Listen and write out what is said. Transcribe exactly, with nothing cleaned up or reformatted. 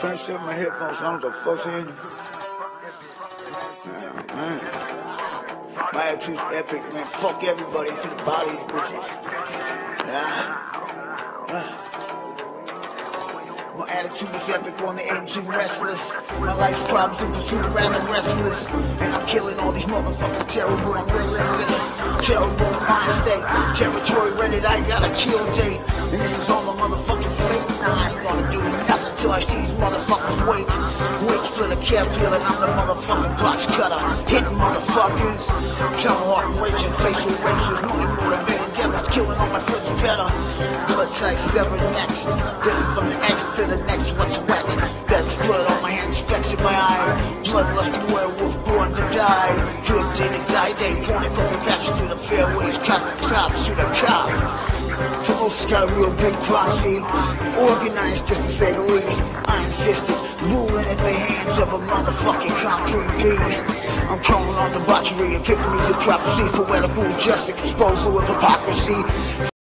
Finish up my headphones, I don't know what the fuck's in. Yeah, man. My attitude's epic, man. Fuck everybody to the body, bitches. Yeah. Uh. My attitude is epic on the engine, restless. My life's problems in pursuit of random restless. And I'm killing all these motherfuckers, terrible, I'm relentless. Terrible mind state, territory rented, I got a kill date. And this is all my motherfucking fate. Now I ain't gonna do nothing till I see these motherfuckers wait. Wait, split a caterpillar, and I'm the motherfucking box cutter. Hitting motherfuckers, tomahawk and raging, face with races. Money motivated, devils killing all my friends better. Blood type seven next. This is from the X to the next, what's wet? That's blood on my hands, specks in my eye. Bloodlusty werewolf born to die. Good day to die day, pointing crooked passion through the fairways, cut the top, shoot a cop. Toast got a real big posse, organized just to say the least. Iron-fisted, ruling at the hands of a motherfucking concrete beast. I'm calling on debauchery, epiphanies and prophecies, poetical justice, disposal of hypocrisy.